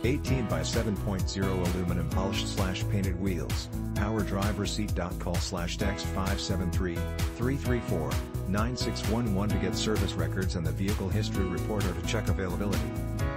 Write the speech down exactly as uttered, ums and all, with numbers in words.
eighteen by seven point zero aluminum polished slash painted wheels. Power Driver Seat.call slash text five seven three, three three four, nine six one one to get service records and the vehicle history report or to check availability.